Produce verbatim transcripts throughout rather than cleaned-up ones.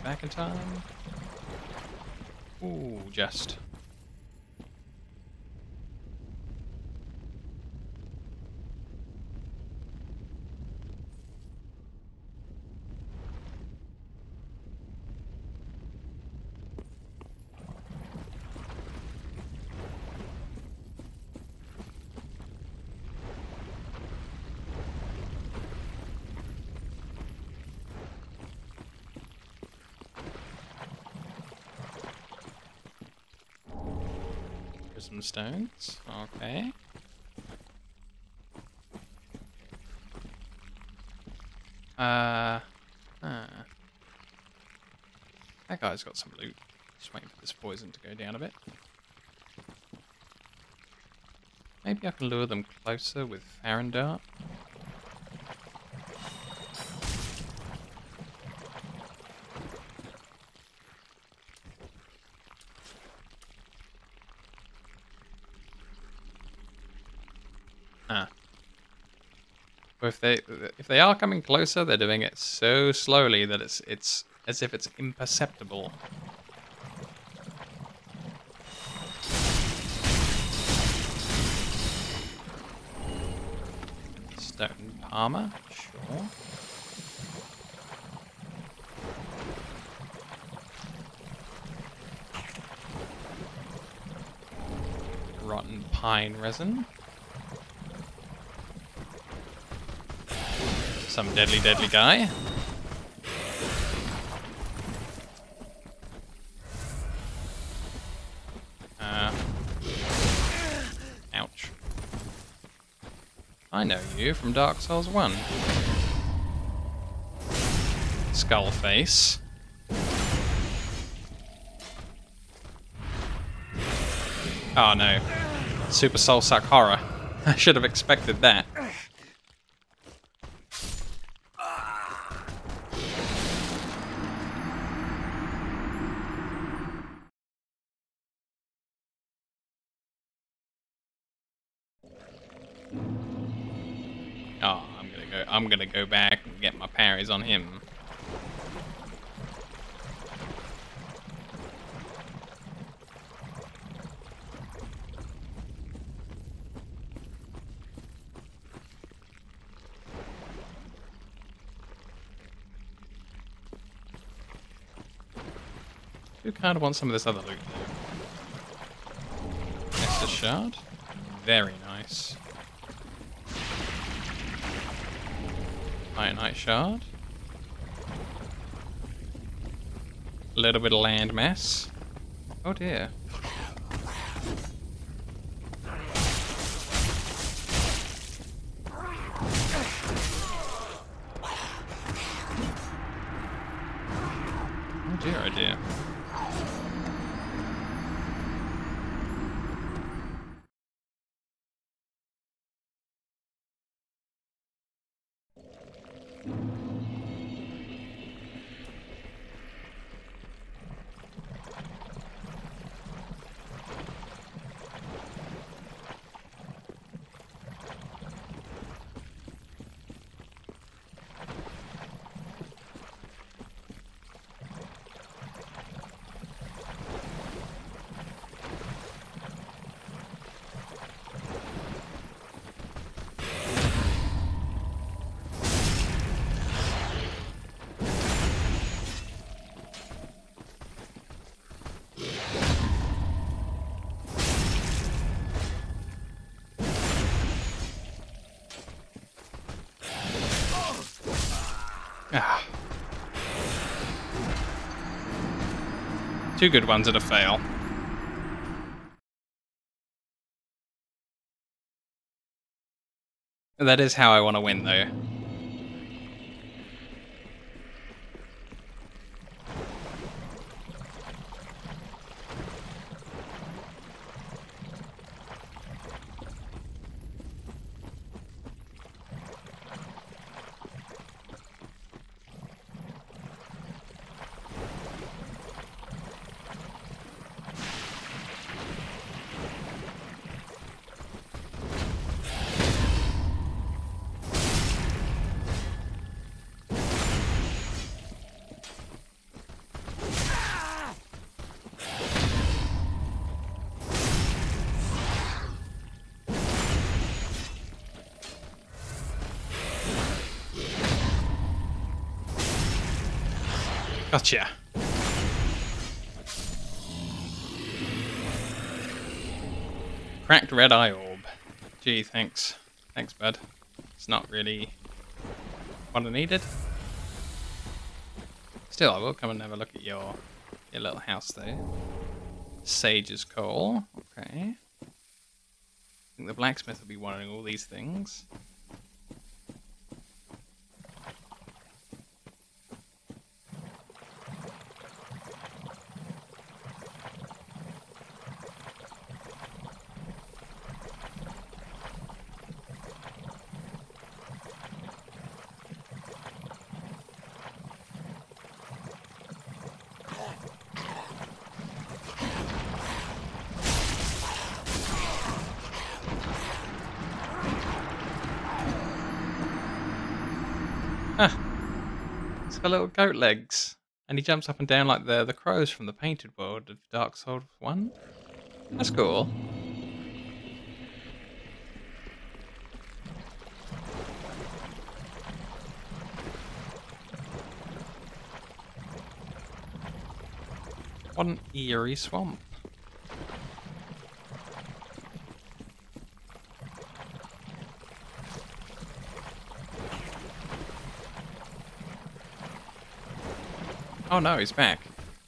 back in time. Ooh, just. Prism stones, okay. Uh, huh. That guy's got some loot. Just waiting for this poison to go down a bit. Maybe I can lure them closer with Farron Dart. Ah. But if they if they are coming closer, they're doing it so slowly that it's it's as if it's imperceptible. Stone Palmer, sure. Rotten pine resin. Some deadly, deadly guy. Uh, ouch. I know you from Dark Souls one. Skull face. Oh no. Super Soul Suck Horror. I should have expected that. Oh, I'm gonna go. I'm gonna go back and get my parries on him. I do kind of want some of this other loot though. Nessus shard, very nice. Ironite shard. A little bit of land mass. Oh dear. Oh dear, oh dear. Ah. Two good ones and a fail. That is how I want to win, though. Gotcha. Cracked red eye orb. Gee, thanks. Thanks, bud. It's not really what I needed. Still, I will come and have a look at your your little house though. Sage's coal. Okay. I think the blacksmith will be wanting all these things. Ah, he's got little goat legs. And he jumps up and down like the, the crows from the painted world of Dark Souls one. That's cool. What an eerie swamp. Oh no, he's back.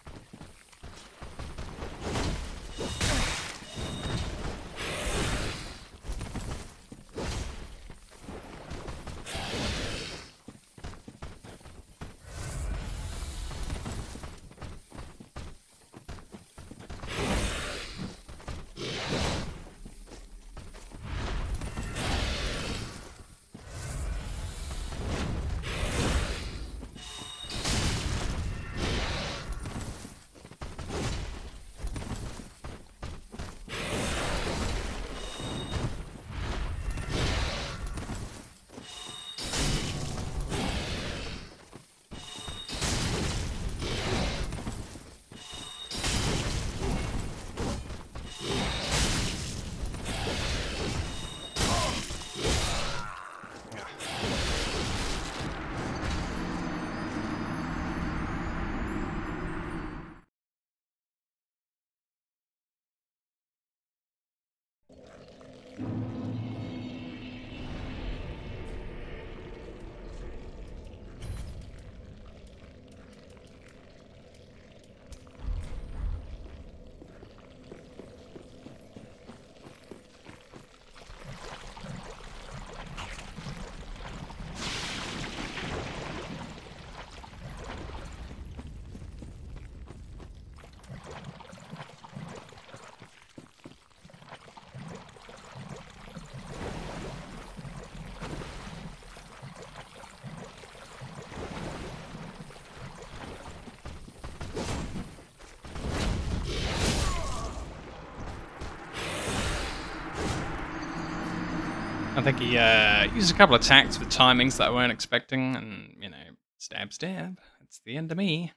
I think he uh, used a couple of attacks with timings that I weren't expecting, and, you know, stab, stab. It's the end of me.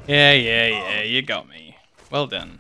Yeah, yeah, yeah, you got me. Well done.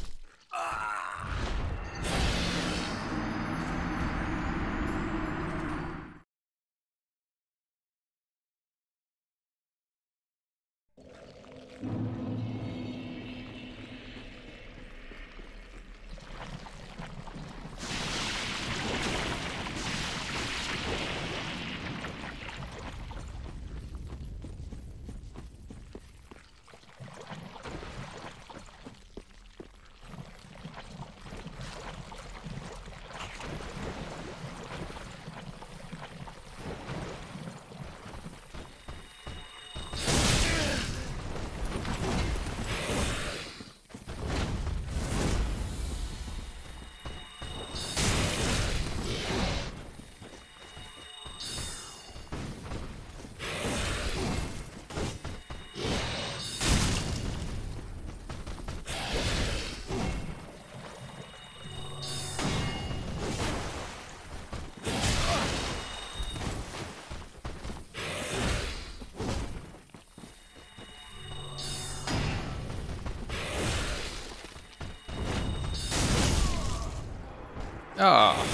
Oh.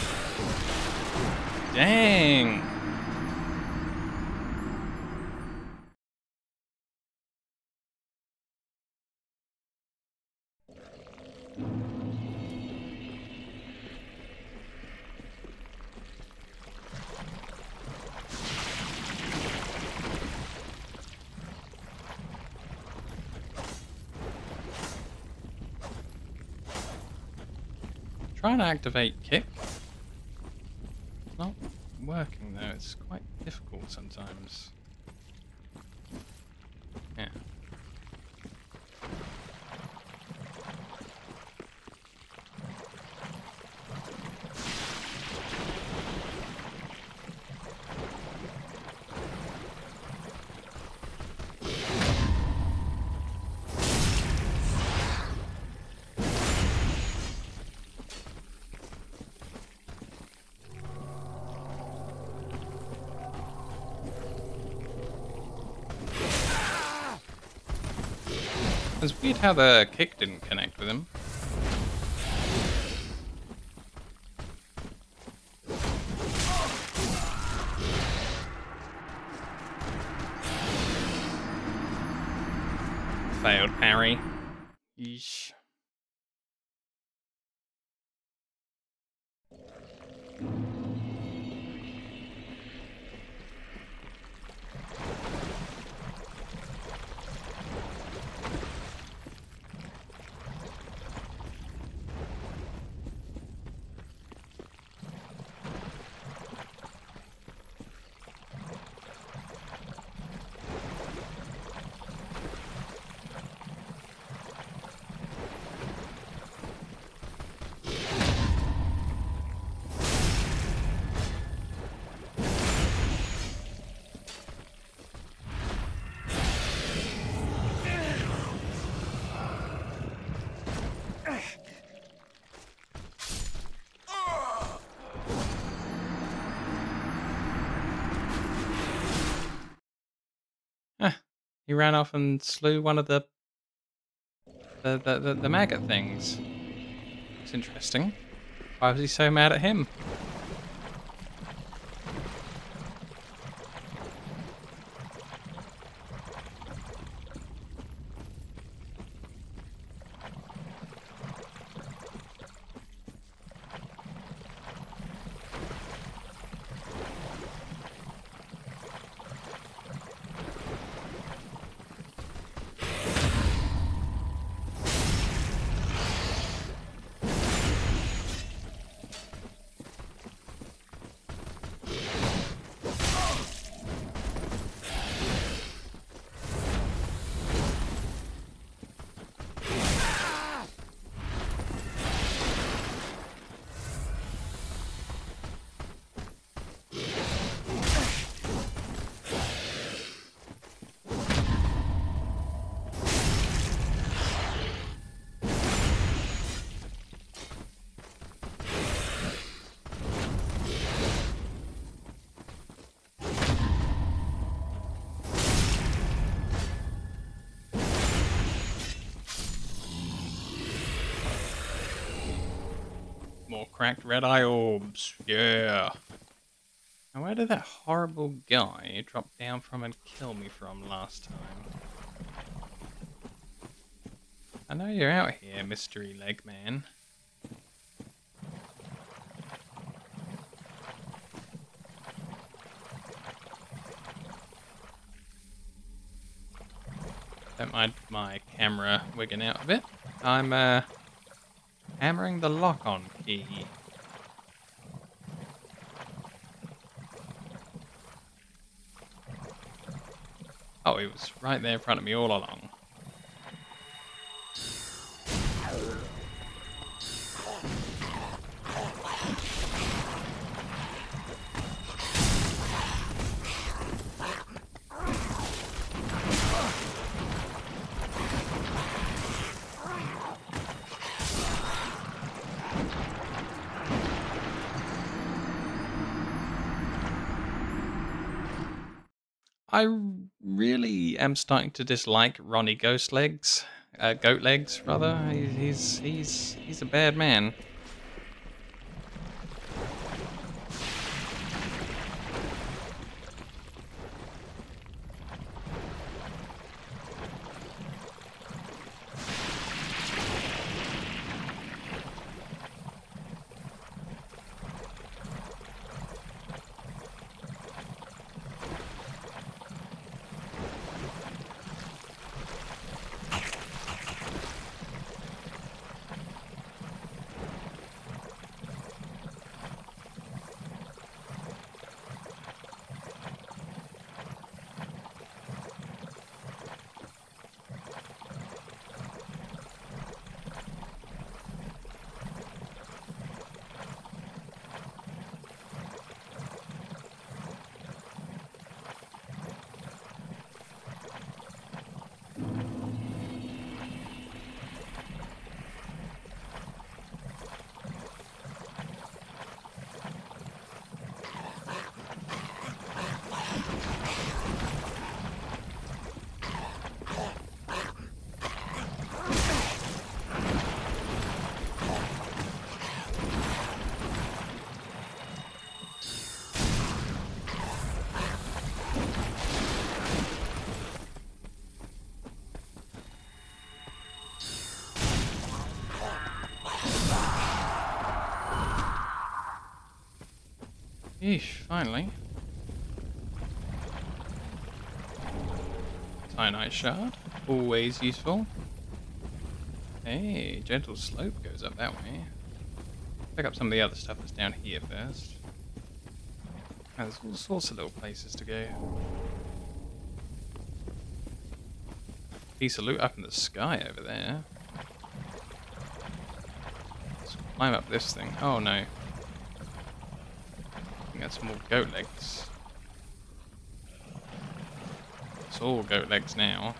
Dang. Trying to activate kick. It's not working though, it's quite difficult sometimes. Yeah. It's weird how the kick didn't connect with him. Failed parry. Yeesh. Ah, he ran off and slew one of the the, the, the, the maggot things. It's interesting. Why was he so mad at him? more cracked red eye orbs. Yeah. Now, where did that horrible guy drop down from and kill me from last time? I know you're out here, mystery leg man. Don't mind my camera wigging out a bit. I'm uh, hammering the lock-on key. Oh, he was right there in front of me all along. I really am starting to dislike Ronnie Ghost Legs, uh, Goat Legs rather. He, he's he's he's a bad man. Eesh, finally. Cyanide shard, always useful. Hey, gentle slope goes up that way. Pick up some of the other stuff that's down here first. Oh, there's all sorts of little places to go. Piece of loot up in the sky over there. Let's climb up this thing. Oh no. I think that's more goat legs. It's all goat legs now.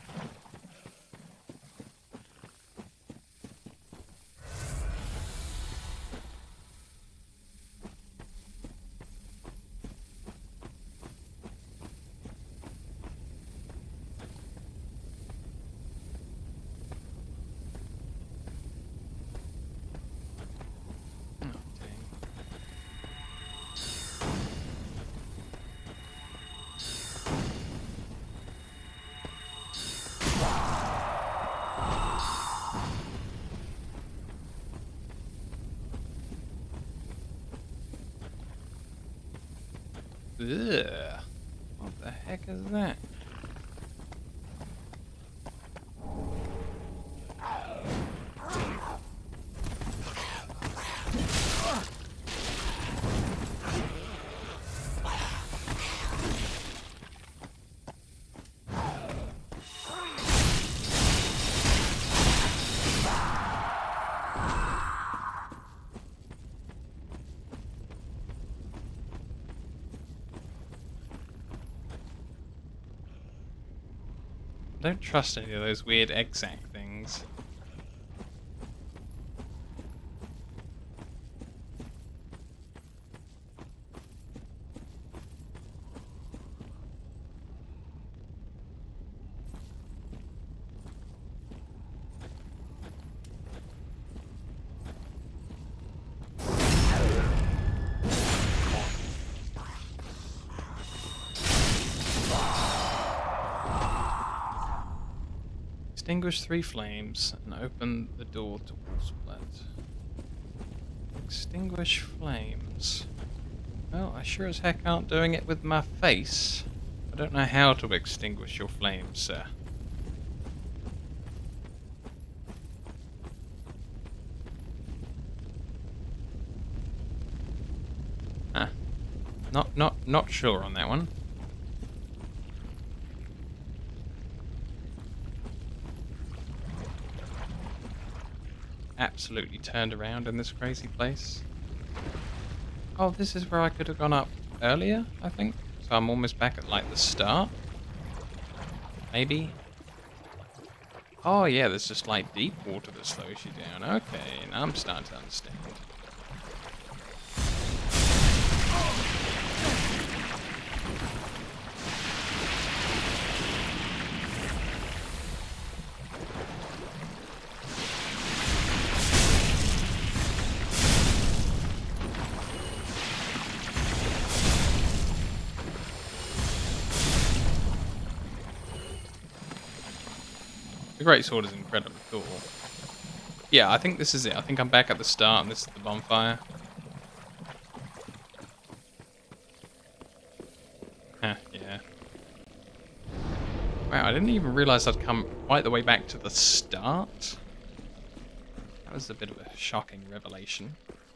Ugh. What the heck is that? I don't trust any of those weird egg sack things. Extinguish three flames and open the door to split. Extinguish flames. Well, I sure as heck aren't doing it with my face. I don't know how to extinguish your flames, sir. Huh. Not, not, not sure on that one. Absolutely turned around in this crazy place. Oh, this is where I could have gone up earlier, I think. So I'm almost back at, like, the start. Maybe. Oh, yeah, there's just, like, deep water that slows you down. Okay, now I'm starting to understand. The Great Sword is incredibly cool. Yeah, I think this is it. I think I'm back at the start and this is the bonfire. Huh, yeah. Wow, I didn't even realise I'd come quite the way back to the start. That was a bit of a shocking revelation.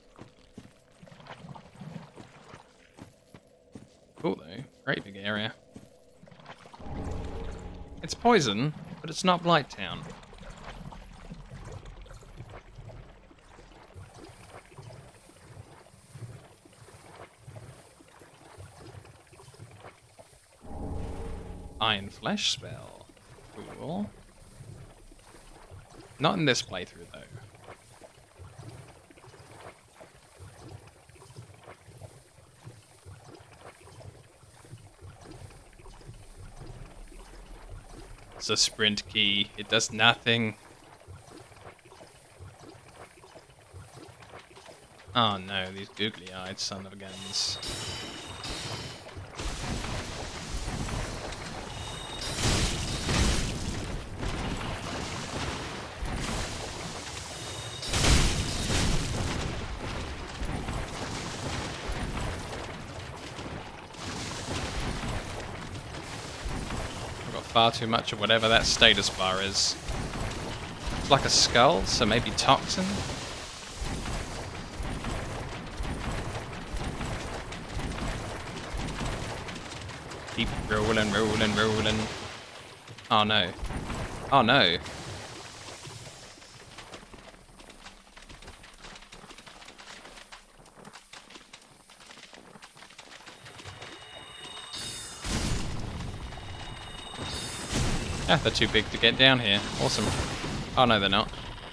Cool though. Great big area. It's poison, but it's not Blighttown. Iron Flesh spell. Cool. Not in this playthrough, though. It's a sprint key. It does nothing. Oh no, these googly-eyed son of a guns. Far too much of whatever that status bar is. It's like a skull, so maybe toxin? Keep rolling, rolling, rolling. Oh no. Oh no. Ah, they're too big to get down here. Awesome. Oh no, they're not.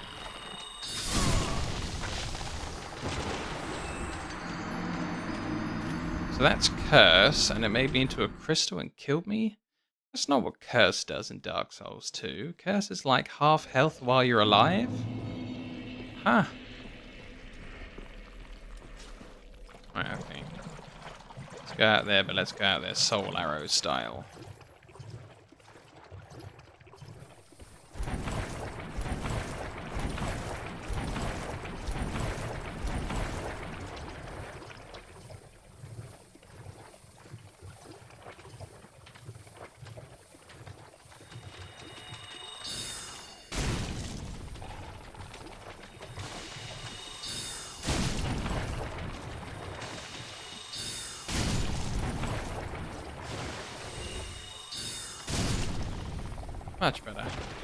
So that's Curse, and it made me into a crystal and killed me? That's not what Curse does in Dark Souls two. Curse is like half health while you're alive? Huh. Right, okay. Let's go out there, but let's go out there soul arrow style. Much better.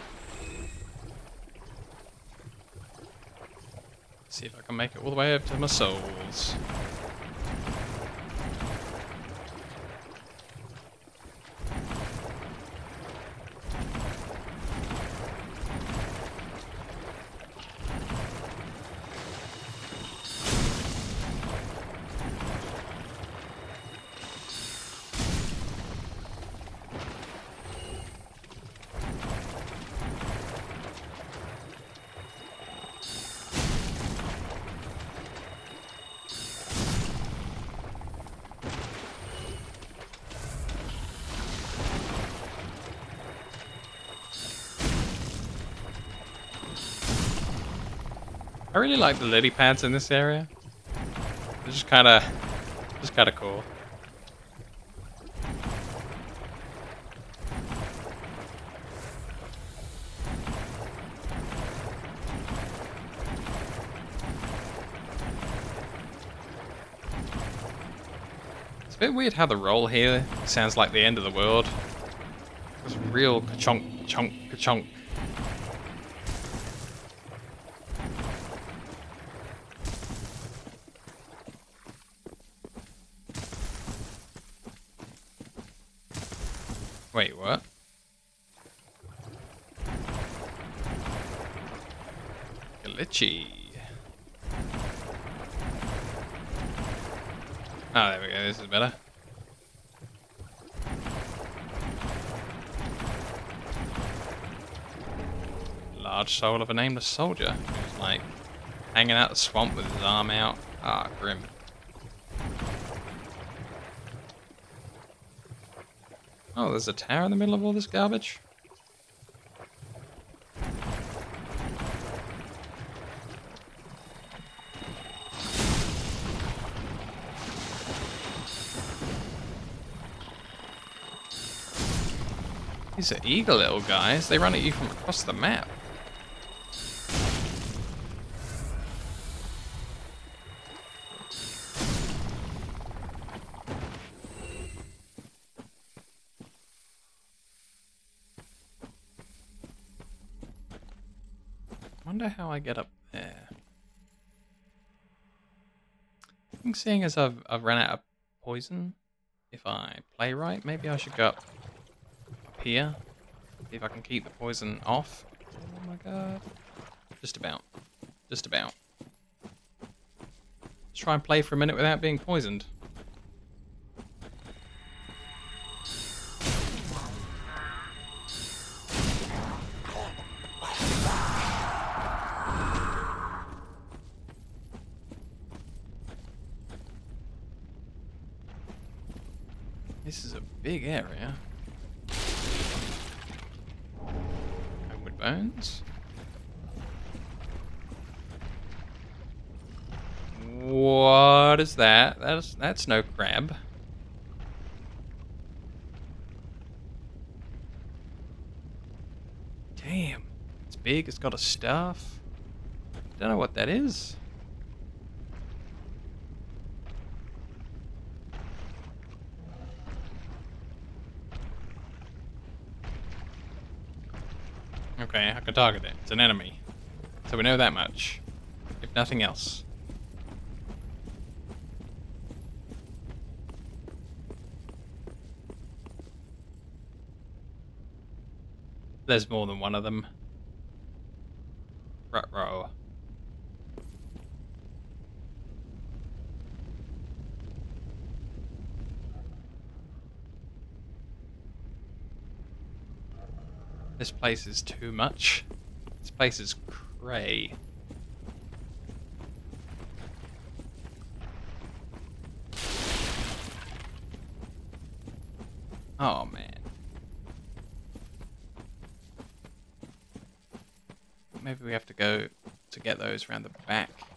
See if I can make it all the way up to my souls. I really like the lily pads in this area. They're just kind of, just kind of cool. It's a bit weird how the roll here sounds like the end of the world. It's real ka-chonk, chonk, ka-chonk. Wait, what? Glitchy. Oh, there we go. This is better. Large soul of a nameless soldier who's like hanging out the swamp with his arm out. Ah, grim. Oh, there's a tower in the middle of all this garbage? These are eager little guys. They run at you from across the map. Wonder how I get up there. I think seeing as I've, I've run out of poison, if I play right, maybe I should go up, up here. See if I can keep the poison off. Oh my god. Just about. Just about. Let's try and play for a minute without being poisoned. This is a big area. Wood bones. What is that? That's that's no crab. Damn, it's big. It's got a staff. Don't know what that is. Okay, I can target it. It's an enemy. So we know that much. If nothing else. There's more than one of them. Ruh-roh. This place is too much. This place is cray. Oh man. Maybe we have to go to get those around the back.